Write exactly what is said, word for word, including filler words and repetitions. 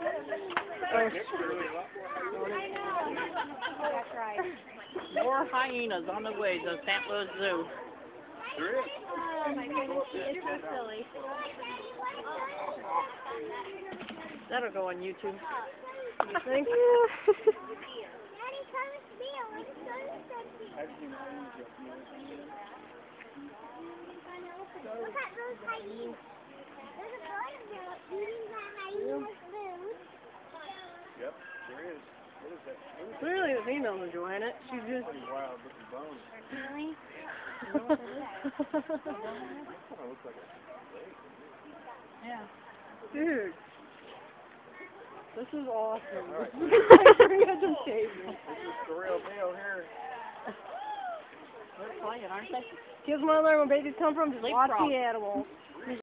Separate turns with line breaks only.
That's right.
More hyenas on the way to Saint Louis Zoo.
Oh my goodness, she is so silly.
That'll go on YouTube.
Thank you.
Look at those hyenas. There's a lot of them eating the hyena's food.
Yep, there is. What is that? What is
Clearly the female's enjoying it. She's just...
pretty wild looking bones.
Really?
Kind of looks like a snake.
Yeah.
Dude. This is awesome.
All right.
You're gonna just shave me.
This is the real deal here.
They're playing, aren't they?
Kids want to learn where babies come from, just watch
Leapfrog.
the animals.